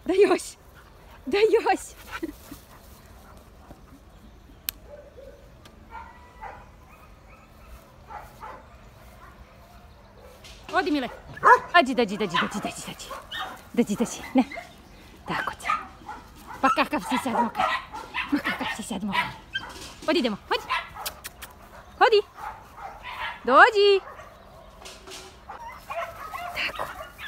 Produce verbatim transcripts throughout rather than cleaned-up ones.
Даешь! Даешь! Оди, миле. Ади, дади, дади, дади, дади, дади. Дади, дади. Не. Так от. Покакав си сядемо. Макакав си сядемо. Оди, йдемо. Ході. Ході. Доді. Так.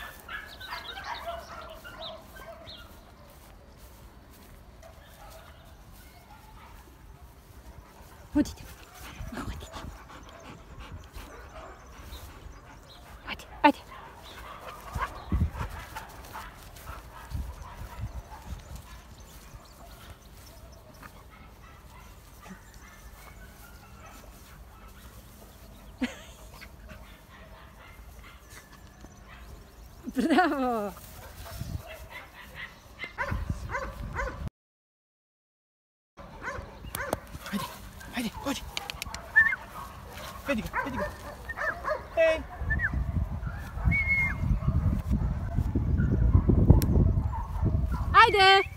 Ході. Ході. Ході. Ході. Браво! Haydi, haydi, hadi. Hadi, hadi. Hey. Haydi!